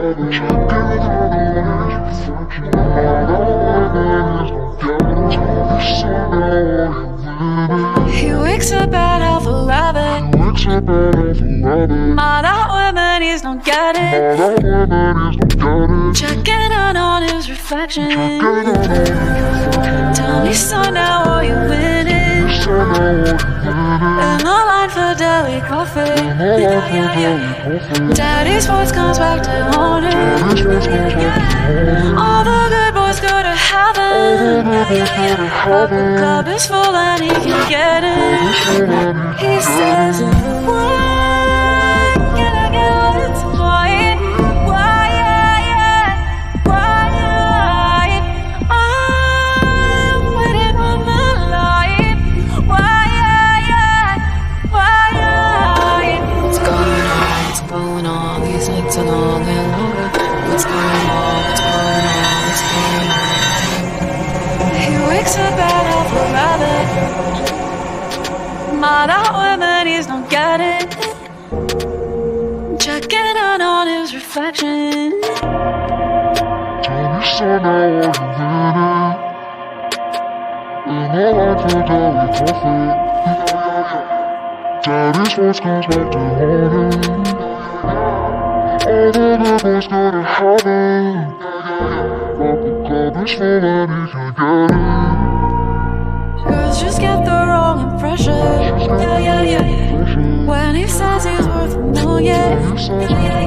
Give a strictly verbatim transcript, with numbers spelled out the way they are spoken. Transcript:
He wakes up at half eleven. Mad at women, he's not getting. Checking in on his reflection. Tell me, son, now are you winning? In the line for daily coffee. Daddy's voice comes back to haunt him. All the good boys go to heaven. The club is full and he can get it. He says, why can I get what it's mine? Why, yeah, yeah, why, yeah, I'm waiting for my life. Why, yeah, yeah, why, yeah. What's going on, what's going on? These nights are long and longer. What's going on, what's going on, what's going on? He wakes up at half eleven. Mad at women, he's not getting. Checking in on his reflection. Tell me, son, how are you winning? In the line for daily coffee. Daddy's voice comes back to haunt him. All the good boys go to heaven. But the club is full and he can get it. Girls just get the wrong impression. Yeah, yeah, yeah. When he says he's worth a million.